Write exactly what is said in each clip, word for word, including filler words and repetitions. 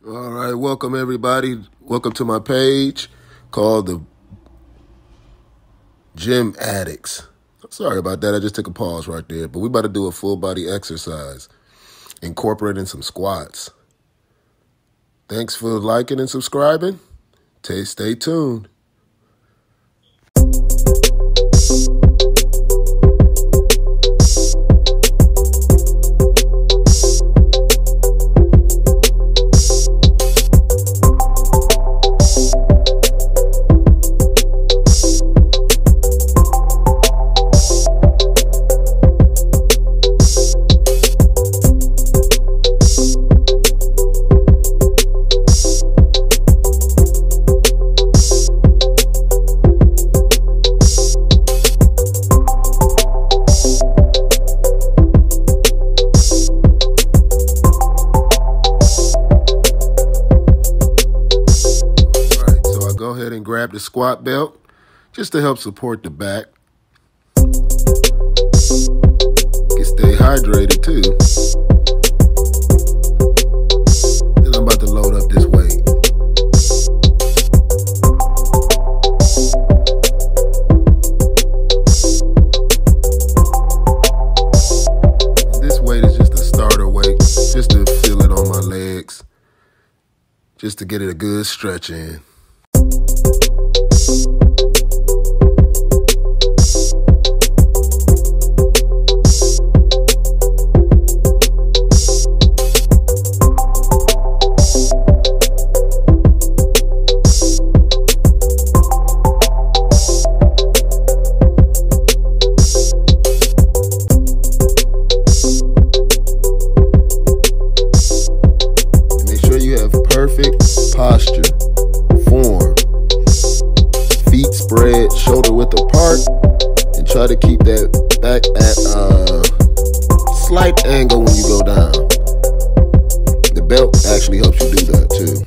All right, welcome everybody. Welcome to my page called the Gym Addicts. Sorry about that. I just took a pause right there. But we about to do a full body exercise, incorporating some squats. Thanks for liking and subscribing. Stay tuned. And grab the squat belt just to help support the back. You can stay hydrated too. Then I'm about to load up this weight. This weight is just a starter weight, just to feel it on my legs, just to get it a good stretch in. Perfect posture, form, feet spread, shoulder width apart, and try to keep that back at a slight angle when you go down. The belt actually helps you do that too.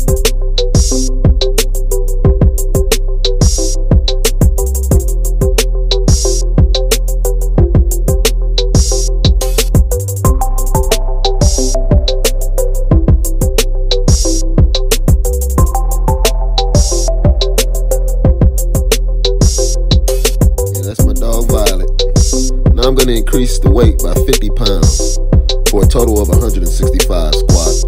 I'm going to increase the weight by fifty pounds for a total of one hundred sixty-five squats.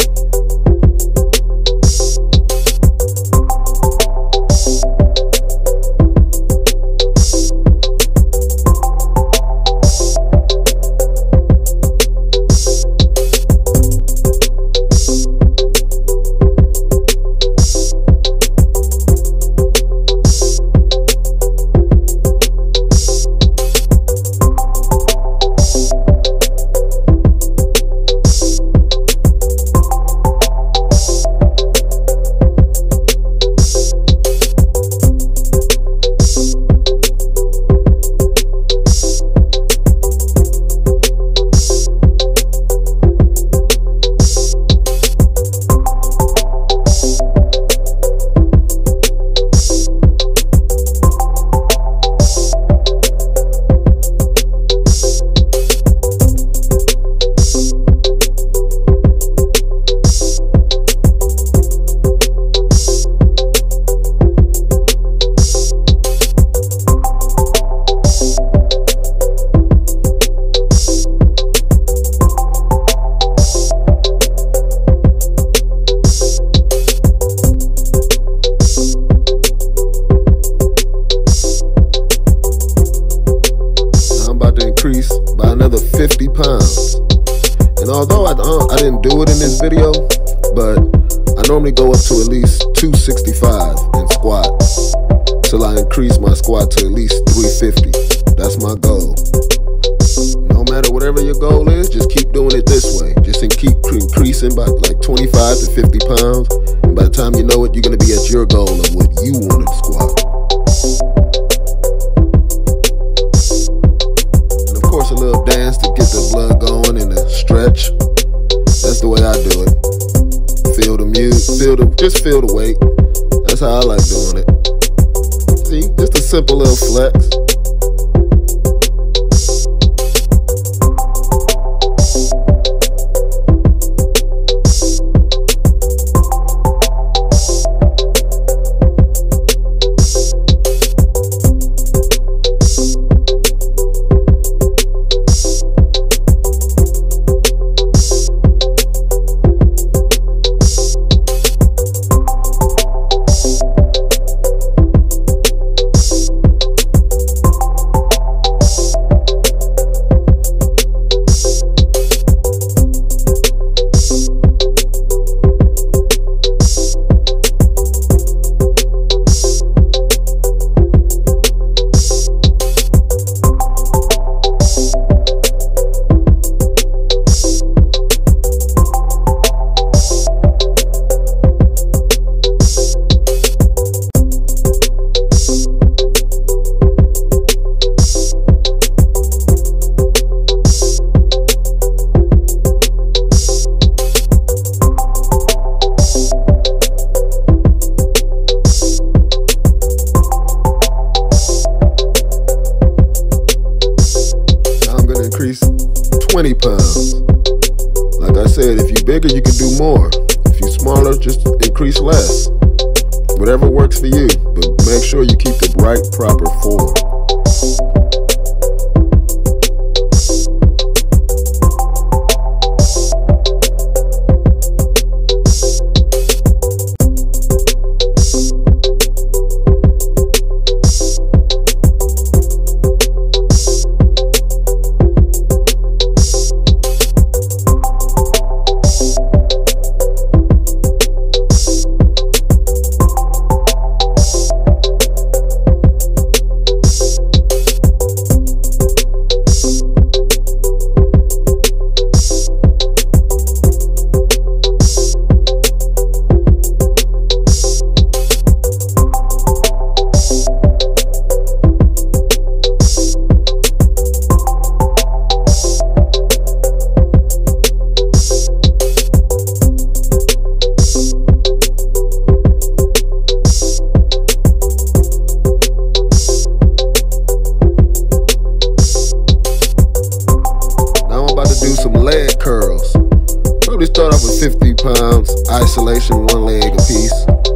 Increase by another fifty pounds. And although I, I didn't do it in this video, but I normally go up to at least two sixty-five in squat till I increase my squat to at least three fifty. That's my goal. No matter whatever your goal is, just keep doing it this way. Just in keep increasing by like twenty-five to fifty pounds. And by the time you know it, you're going to be at your goal of what you want to squat. A little dance to get the blood going and the stretch. That's the way I do it. Feel the music, feel the, just feel the weight. That's how I like doing it. See, just a simple little flex. twenty pounds. Like I said, if you're bigger, you can do more. If you're smaller, just increase less. Whatever works for you, but make sure you keep the right, proper form. Leg curls. Probably start off with fifty pounds, isolation, one leg apiece.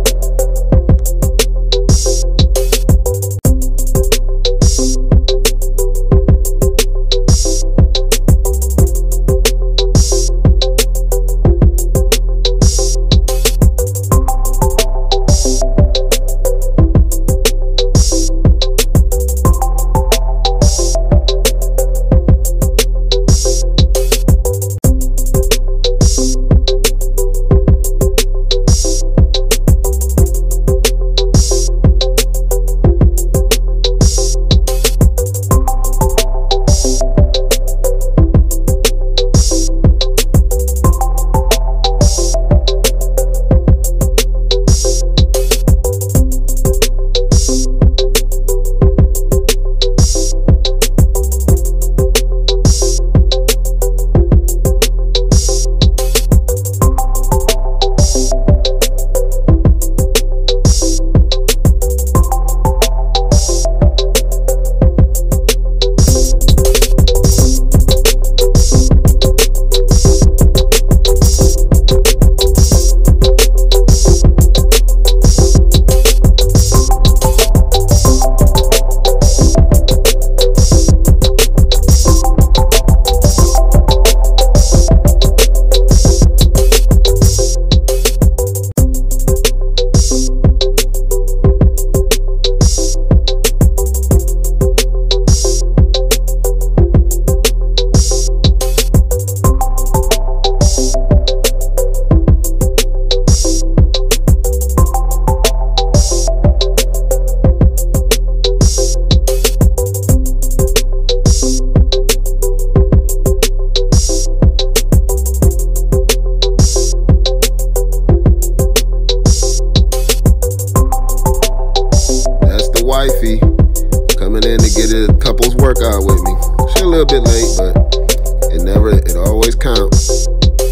Wifey coming in to get a couple's workout with me. She a little bit late, but it never, it always counts.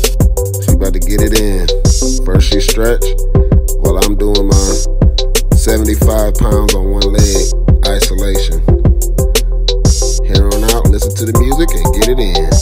She about to get it in. First she stretch while I'm doing my seventy-five pounds on one leg isolation. Here on out, listen to the music and get it in.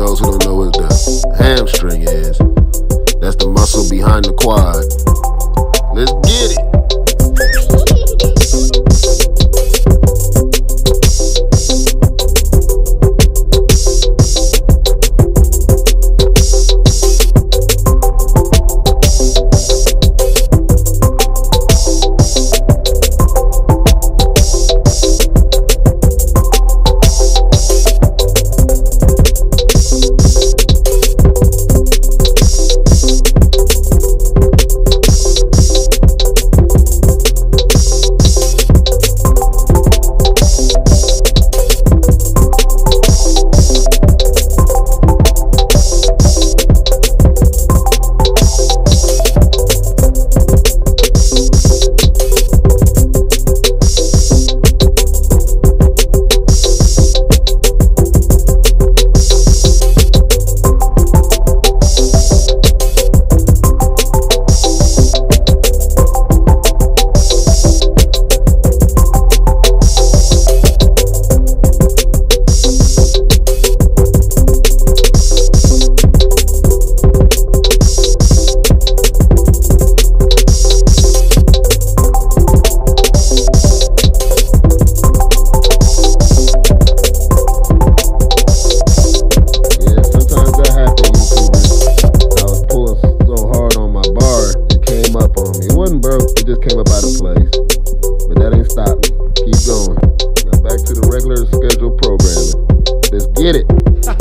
those who don't know what the hamstring is, that's the muscle behind the quad. Let's get it. Get it.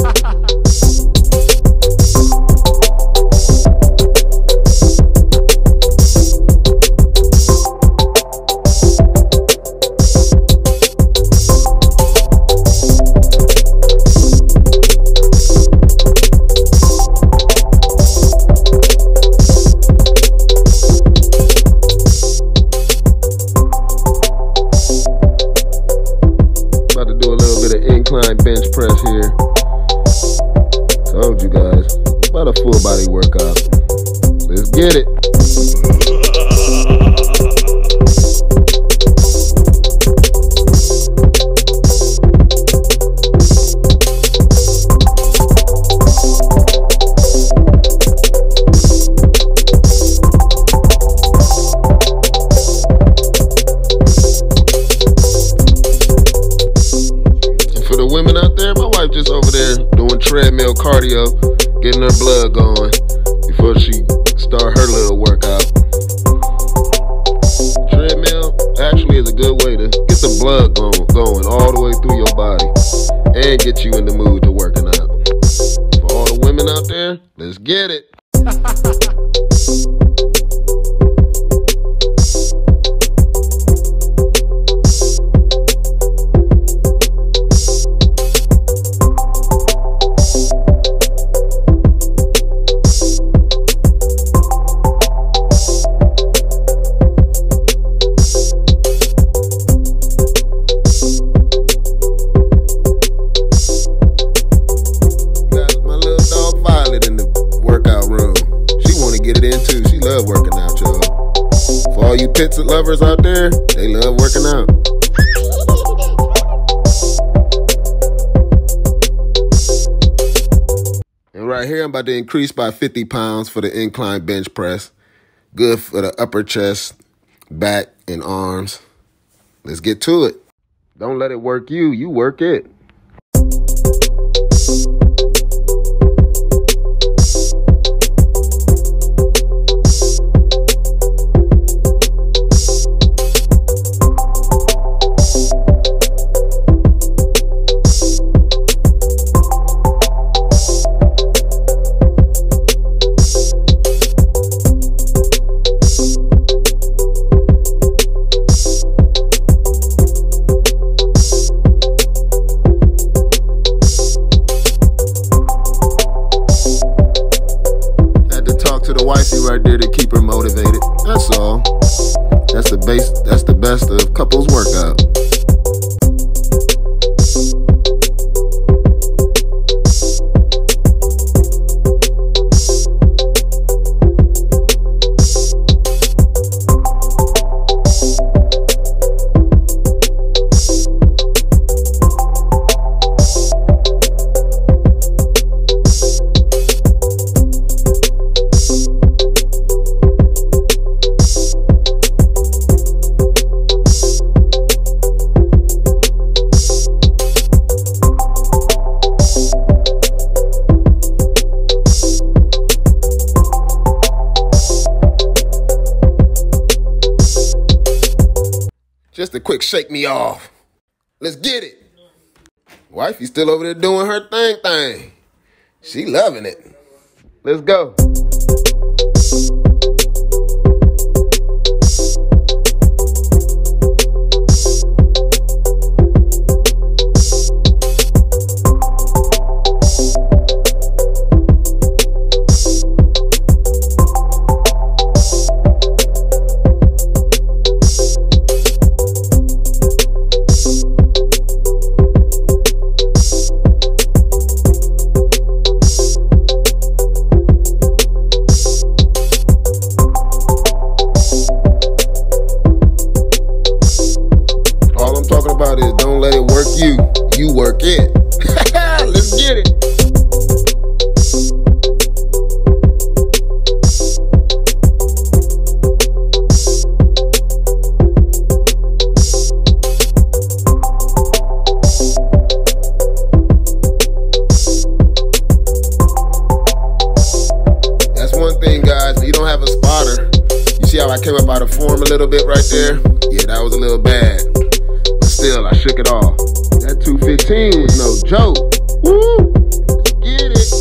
About to do a little bit of incline bench press here. Told you guys, about a full body workout. Let's get it. For the women out there, my wife just over there doing treadmill cardio, getting her blood going before she start her little workout. Treadmill actually is a good way to get the blood going, going all the way through your body and get you in the mood to working out. For all the women out there, let's get it. Love working out, y'all. For all you pizza lovers out there, they love working out. And right here, I'm about to increase by fifty pounds for the incline bench press. Good for the upper chest, back, and arms. Let's get to it. Don't let it work you, you work it. Right there to keep her motivated. That's all. That's the base. That's the best of couples workout. quick shake me off. Let's get it. Wifey still over there doing her thing thing. She loving it. Let's go. Don't let it work you, you work it. Let's get it. That's one thing, guys. You don't have a spotter. You see how I came up out of form a little bit right there? Yeah, that was a little bad. Still, I shook it off. That two fifteen was no joke. Woo! Let's get it.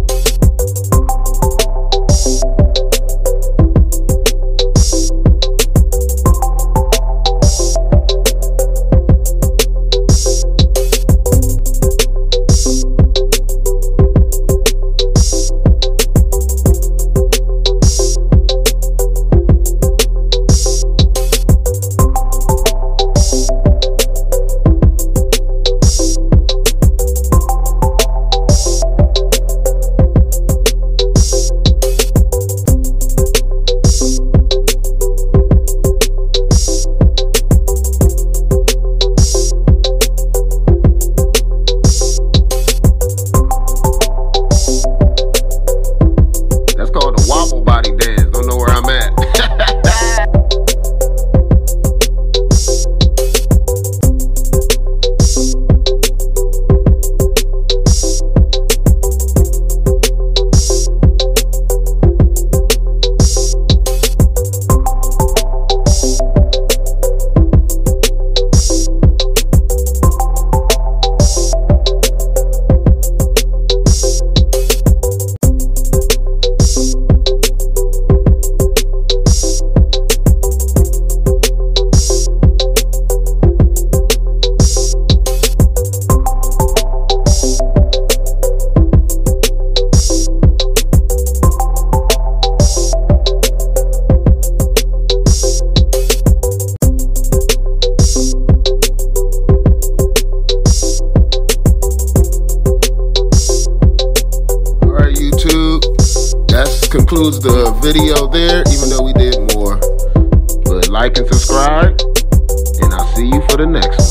Concludes the video there, even though we did more. But like and subscribe, and I'll see you for the next one.